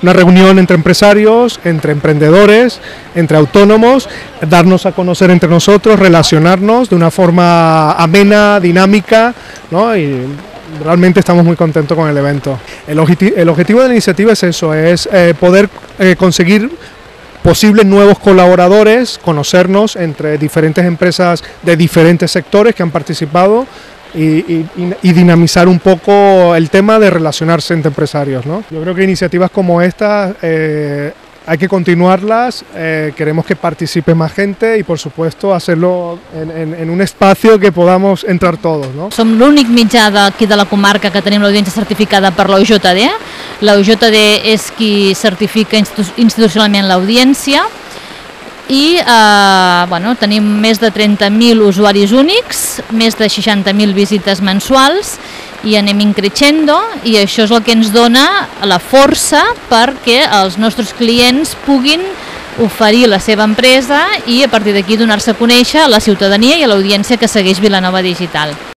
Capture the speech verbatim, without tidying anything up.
una reunión entre empresarios, entre emprendedores, entre autónomos, darnos a conocer entre nosotros, relacionarnos de una forma amena, dinámica, ¿no? Y realmente estamos muy contentos con el evento. El, objeti el objetivo de la iniciativa es eso, es eh, poder eh, conseguir posibles nuevos colaboradores, conocernos entre diferentes empresas de diferentes sectores que han participado y, y, y dinamizar un poco el tema de relacionarse entre empresarios, ¿no? Yo creo que iniciativas como esta eh, hay que continuarlas, eh, queremos que participe más gente y por supuesto hacerlo en, en, en un espacio que podamos entrar todos, ¿no? Som l'únic mitjà d'aquí de la comarca que tenim l'audiència certificada per l'O J D. L'O J D és qui certifica institu institucionalment l'audiència i eh, bueno, tenim més de trenta mil usuaris únics, més de seixanta mil visites mensuals i anem increixendo i això és el que ens dona la força perquè els nostres clients puguin oferir la seva empresa i a partir d'aquí donar-se a conèixer a la ciutadania i a l'audiència que segueix Vilanova Digital.